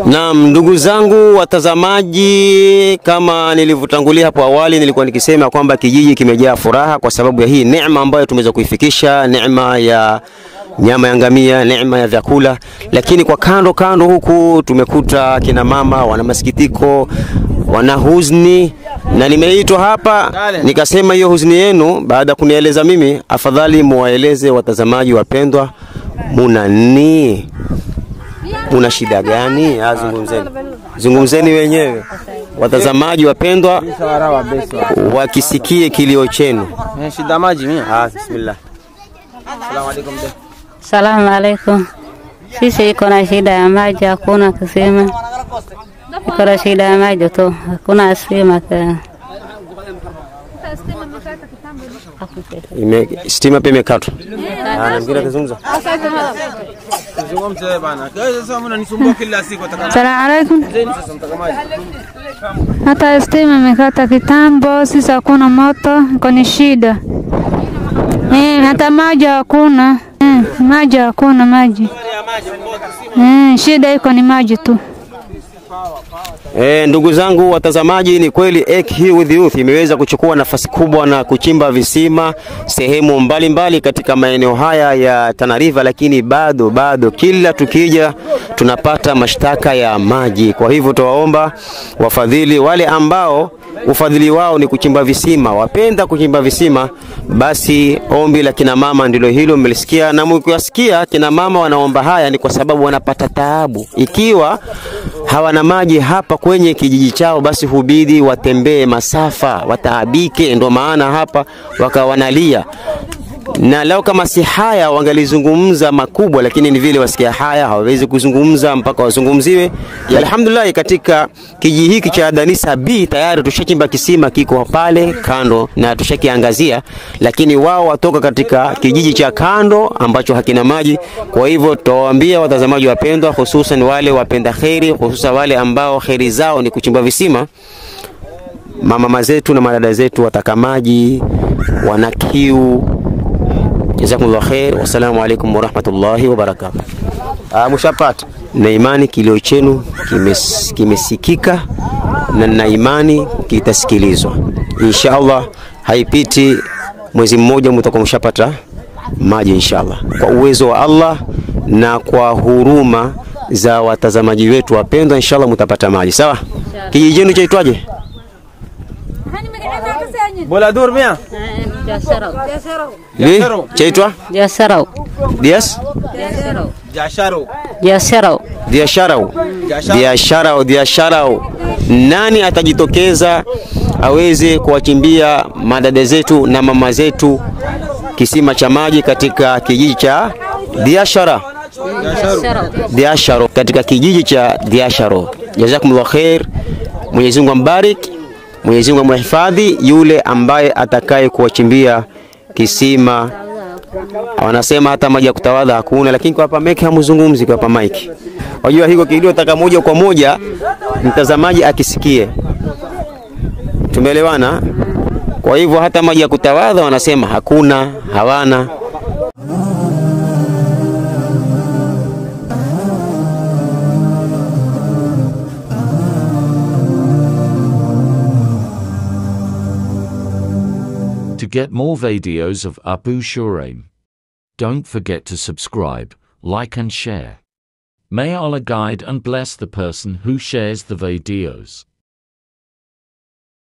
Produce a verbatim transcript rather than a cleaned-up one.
Naam, ndugu zangu watazamaji, kama nilivyotangulia hapo awali nilikuwa nikisema kwamba kijiji kimejaa furaha kwa sababu ya hii neema ambayo tumeweza kuifikisha, neema ya nyama ya ngamia, neema ya vyakula. Lakini kwa kando kando huku tumekuta kina mama wana masikitiko, wana huzuni, na nimeitwa hapa nikasema hiyo huzuni yenu baada kunieleza mimi, afadhali muwaeleze watazamaji wapendwa, muna nini? Una shida gani? Azungumzeni. Zungumzeni wenyewe. Watazamaji wapendwa wakisikie kilio chenu. Shida maji mimi. Ah, bismillah. Asalamu alaykum. Salamu alaykum. Sisi iko na shida ya maji, hakuna kusema. Iko na shida ya maji tu, hakuna sema ka. Ime stima pia imekatwa. Ah, na mwingine atazungumza. Zungumze bana. Sasa mbona nisumbua kila siku atakana. Salamu alaykum. Sasa mtakamaji. Hata stima imekata kitambo, sisi hakuna moto, iko ni shida. Eh, hata maji hakuna. Eh, maji hakuna maji. Eh, shida iko ni maji tu. Eh, ndugu zangu watazamaji, ni kweli Ek Here With Youth imeweza kuchukua nafasi kubwa na kuchimba visima sehemu mbalimbali mbali katika maeneo haya ya Tana River, lakini bado bado kila tukija tunapata mashtaka ya maji. Kwa hivyo tuwaomba wafadhili wale ambao ufadhili wao ni kuchimba visima, wapenda kuchimba visima, basi ombi la kina mama ndilo hilo mmelisikia, na mkiwasikia kina mama wanaomba haya ni kwa sababu wanapata taabu. Ikiwa hawana maji hapa kwenye kijiji chao, basi hubidi watembee masafa, wataabike, ndo maana hapa wakawanalia. Na leo kama si haya wangalizungumza makubwa, lakini ni vile wasikia haya hawawezi kuzungumza mpaka wazungumziwe. Alhamdulillah, katika kijiji hiki cha Danisa B tayari tushachimba kisima kiko pale kando na tushakiangazia, lakini wao watoka katika kijiji cha kando ambacho hakina maji. Kwa hivyo tuwaambia watazamaji wapendwa, hususan wale wapenda khairi, hususan wale ambao khairi zao ni kuchimba visima, mama zetu na madada zetu wataka maji, wana kiu. Jazakumullah khair. Wassalamu alaikum warahmatullahi wabarakatuh. Ah, mshapata na imani kilio chenu kimes, kimesikika na na imani kitasikilizwa. Inshallah haipiti mwezi mmoja mtakuwa mshapata maji inshallah. Kwa uwezo wa Allah na kwa huruma za watazamaji wetu wapendwa, inshallah mtapata maji. Sawa? Kijiji chenu chaitwaje? Bola dur mia. Jasharau. Li? Chaitwa? Jasharau. Dias? Jasharau. Jasharau. Biasharau. Biasharau, biasharau. Nani atajitokeza aweze kuwachimbia madada zetu na mama zetu kisima cha maji katika kijiji cha Diashara? Diashara katika kijiji cha Diashara. Jazakumullah khair. Mwenyezi Mungu ambariki. Mwenyezi Mungu amhifadhi yule ambaye atakaye kuwachimbia kisima. Wanasema hata maji ya kutawadha hakuna, lakini kwa hapa mike hamzungumzi kwa hapa mike. Wajua hiko kilio taka moja kwa moja mtazamaji akisikie. Tumeelewana? Kwa hivyo hata maji ya kutawadha wanasema hakuna, hawana. To get more videos of Abu Shuraim, don't forget to subscribe, like and share. May Allah guide and bless the person who shares the videos.